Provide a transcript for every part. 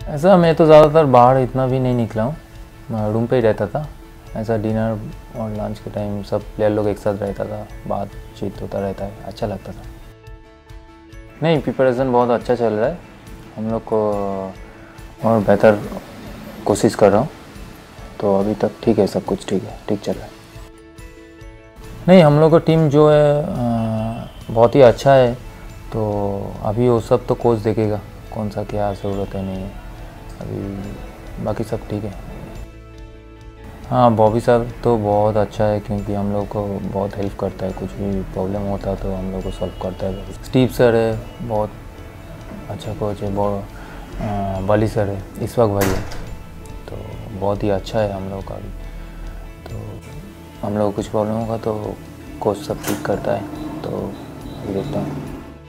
ऐसा मैं तो ज़्यादातर बाहर इतना भी नहीं निकला हूँ, मैं रूम पे ही रहता था। ऐसा डिनर और लंच के टाइम सब प्लेयर लोग एक साथ रहता था, बातचीत होता रहता है, अच्छा लगता था। नहीं, प्रिपरेशन बहुत अच्छा चल रहा है, हम लोग को और बेहतर कोशिश कर रहा हूँ, तो अभी तक ठीक है, सब कुछ ठीक है, ठीक चल रहा है। नहीं, हम लोग का टीम जो है बहुत ही अच्छा है, तो अभी वो सब तो कोच देखेगा कौन सा क्या ज़रूरत है, नहीं है अभी, बाकी सब ठीक है। हाँ, बॉबी सर तो बहुत अच्छा है, क्योंकि हम लोग को बहुत हेल्प करता है, कुछ भी प्रॉब्लम होता है तो हम लोग को सॉल्व करता है। स्टीव सर है, बहुत अच्छा कोच है, बहुत बली सर है, इस वक्त भाई है, तो बहुत ही अच्छा है हम लोग का भी। तो हम लोग को कुछ प्रॉब्लम होगा तो कोच सब ठीक करता है, तो अभी देखता हूँ।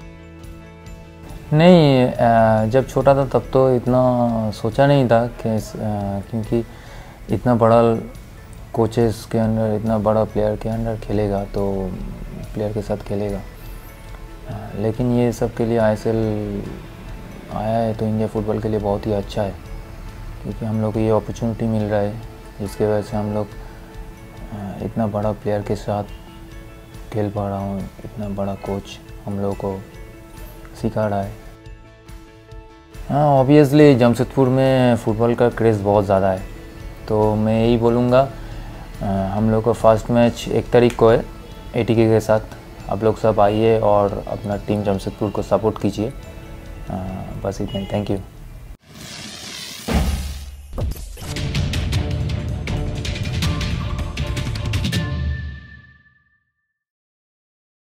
नहीं, जब छोटा था तब तो इतना सोचा नहीं था कि क्योंकि इतना बड़ा कोचेस के अंडर, इतना बड़ा प्लेयर के अंडर खेलेगा तो प्लेयर के साथ खेलेगा। लेकिन ये सब के लिए ISL आया है तो इंडिया फुटबॉल के लिए बहुत ही अच्छा है, क्योंकि हम लोग को ये अपॉर्चुनिटी मिल रहा है, जिसके वजह से हम लोग इतना बड़ा प्लेयर के साथ खेल पा रहा हूँ, इतना बड़ा कोच हम लोग को सिखा रहा है। हाँ, ऑब्वियसली जमशेदपुर में फ़ुटबॉल का क्रेज़ बहुत ज़्यादा है, तो मैं यही बोलूँगा, हम लोग का फर्स्ट मैच 1 तारीख को है ATK के साथ। आप लोग सब आइए और अपना टीम जमशेदपुर को सपोर्ट कीजिए। बस इतना ही, थैंक यू।